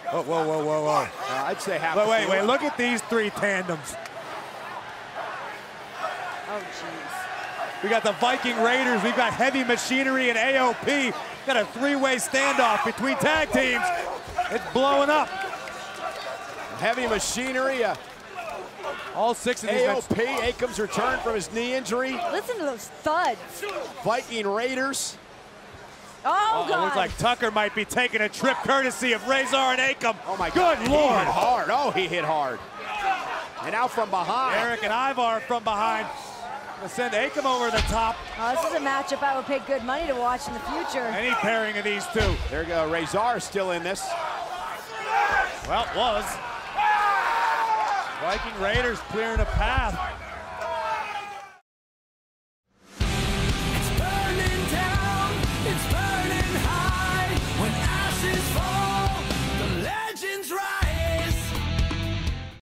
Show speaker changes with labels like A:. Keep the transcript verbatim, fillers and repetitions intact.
A: Whoa, whoa, whoa, whoa, whoa.
B: Uh, I'd say half.
A: Wait, wait, wait, look at these three tandems.
C: Oh, jeez.
A: We got the Viking Raiders, we've got Heavy Machinery and A O P. Got a three-way standoff between tag teams. It's blowing up.
B: Heavy Machinery, uh,
A: all six of these.
B: A O P, Akam's returned from his knee injury.
C: Listen to those thuds.
B: Viking Raiders.
C: Oh,
A: Oh,
C: God.
A: looks like Tucker might be taking a trip courtesy of Razor and Akam.
B: Oh, my God.
A: Good Lord.
B: He hit hard. Oh, he hit hard. And out from behind.
A: Eric and Ivar from behind. Gonna send Akam over the top.
C: Oh, this is a matchup I would pay good money to watch in the future.
A: Any pairing of these two.
B: There you go. Razor still in this.
A: Well, it was. Viking Raiders clearing a path.